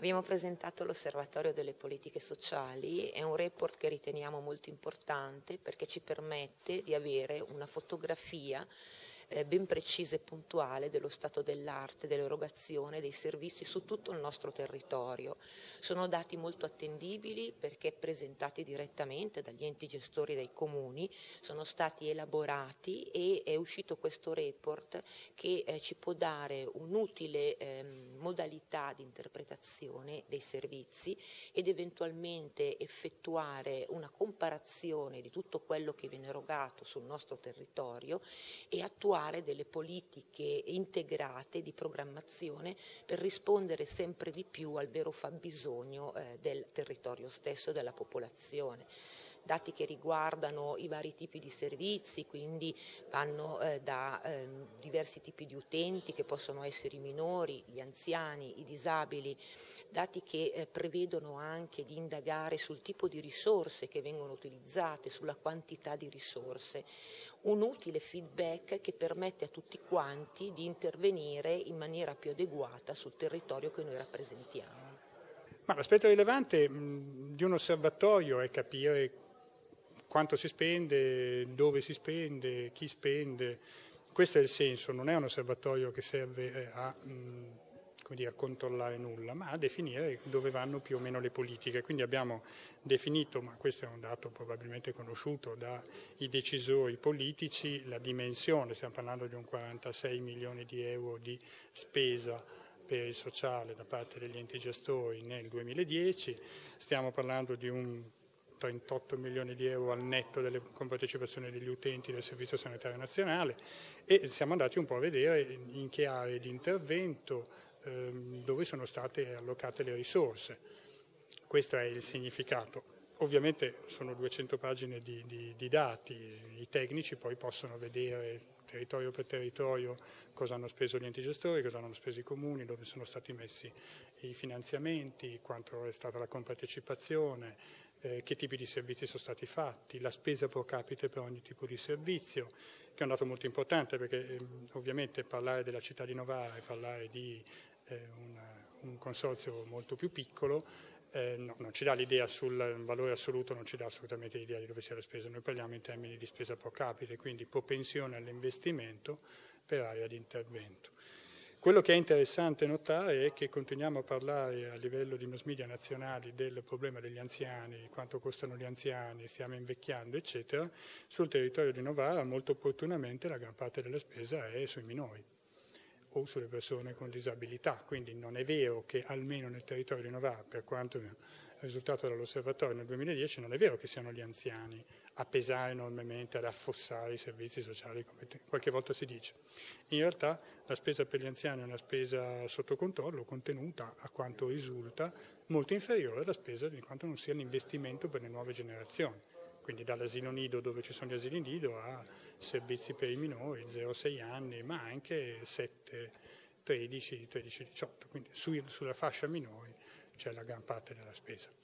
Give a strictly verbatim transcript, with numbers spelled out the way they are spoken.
Abbiamo presentato l'Osservatorio delle politiche sociali, è un report che riteniamo molto importante perché ci permette di avere una fotografia eh, ben precisa e puntuale dello stato dell'arte, dell'erogazione dei servizi su tutto il nostro territorio. Sono dati molto attendibili perché presentati direttamente dagli enti gestori dei comuni, sono stati elaborati e è uscito questo report che eh, ci può dare un'utile eh, modalità di interpretazione dei servizi ed eventualmente effettuare una comparazione di tutto quello che viene erogato sul nostro territorio e attuare delle politiche integrate di programmazione per rispondere sempre di più al vero fabbisogno eh, del territorio stesso e della popolazione. Dati che riguardano i vari tipi di servizi, quindi vanno eh, da eh, diversi tipi di utenti che possono essere i minori, gli anziani, i disabili, dati che eh, prevedono anche di indagare sul tipo di risorse che vengono utilizzate, sulla quantità di risorse, un utile feedback che permette a tutti quanti di intervenire in maniera più adeguata sul territorio che noi rappresentiamo. Ma l'aspetto rilevante mh, di un osservatorio è capire quanto si spende, dove si spende, chi spende. Questo è il senso, non è un osservatorio che serve a, mh, come dire, a controllare nulla, ma a definire dove vanno più o meno le politiche. Quindi abbiamo definito, ma questo è un dato probabilmente conosciuto dai decisori politici, la dimensione, stiamo parlando di un quarantasei milioni di euro di spesa per il sociale da parte degli enti gestori nel duemiladieci, stiamo parlando di un trentotto milioni di euro al netto delle compartecipazioni degli utenti del Servizio Sanitario Nazionale e siamo andati un po' a vedere in che aree di intervento, ehm, dove sono state allocate le risorse. Questo è il significato. Ovviamente sono duecento pagine di, di, di dati, i tecnici poi possono vedere territorio per territorio cosa hanno speso gli enti gestori, cosa hanno speso i comuni, dove sono stati messi i finanziamenti, quanto è stata la compartecipazione, eh, che tipi di servizi sono stati fatti, la spesa pro capite per ogni tipo di servizio, che è un dato molto importante perché eh, ovviamente parlare della città di Novara e parlare di eh, una, un consorzio molto più piccolo Eh, no, non ci dà l'idea sul valore assoluto, non ci dà assolutamente l'idea di dove sia la spesa. Noi parliamo in termini di spesa pro capite, quindi propensione all'investimento per area di intervento. Quello che è interessante notare è che continuiamo a parlare a livello di mass media nazionali del problema degli anziani, quanto costano gli anziani, stiamo invecchiando, eccetera. Sul territorio di Novara molto opportunamente la gran parte della spesa è sui minori o sulle persone con disabilità, quindi non è vero che almeno nel territorio di Novara, per quanto è risultato dall'osservatorio nel duemiladieci, non è vero che siano gli anziani a pesare enormemente, ad affossare i servizi sociali, come qualche volta si dice. In realtà la spesa per gli anziani è una spesa sotto controllo, contenuta, a quanto risulta, molto inferiore alla spesa di quanto non sia l'investimento per le nuove generazioni. Quindi dall'asilo nido dove ci sono gli asili nido a servizi per i minori, zero sei anni, ma anche sette tredici, tredici diciotto, quindi su, sulla fascia minori c'è la gran parte della spesa.